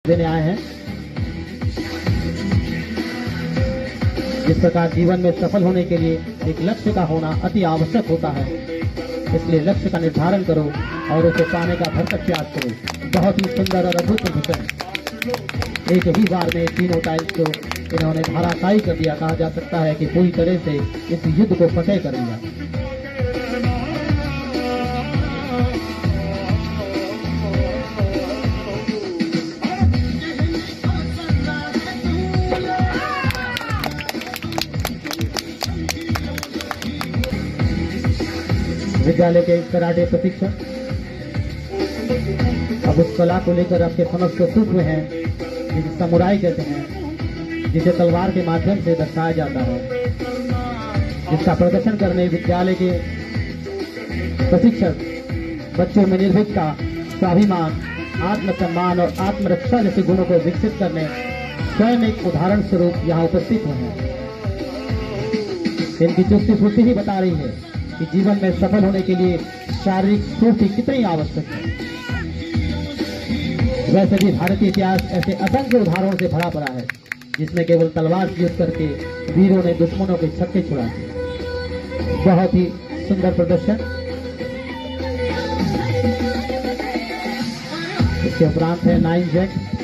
देने आए हैं। जिस प्रकार जीवन में सफल होने के लिए एक लक्ष्य का होना अति आवश्यक होता है, इसलिए लक्ष्य का निर्धारण करो और उसे पाने का भरसक प्रयास करो। बहुत ही सुंदर और अद्भुत प्रदर्शन। एक ही बार में तीनों टाइल्स को इन्होंने धाराशायी कर दिया। कहा जा सकता है कि पूरी तरह से इस युद्ध को फतेह कर लिया। विद्यालय के कराटे प्रशिक्षक अब उस कला को लेकर आपके समक्ष प्रस्तुत हुए हैं जिसे समुराई कहते हैं, जिसे तलवार के माध्यम से दर्शाया जाता है, जिसका प्रदर्शन करने विद्यालय के प्रशिक्षक बच्चों में निर्भीकता, स्वाभिमान, आत्मसम्मान और आत्मरक्षा जैसे गुणों को विकसित करने स्वयं एक उदाहरण स्वरूप यहाँ उपस्थित हुए हैं। इनकी चुस्ती फुर्ती ही बता रही है कि जीवन में सफल होने के लिए शारीरिक स्फूर्ति कितनी आवश्यक है। वैसे भी भारतीय इतिहास ऐसे असंख्य उदाहरणों से भरा पड़ा है जिसमें केवल तलवार की युद्ध करके वीरों ने दुश्मनों के छक्के छुड़ाए। बहुत ही सुंदर प्रदर्शन। इसके उपरांत है 9 जैक।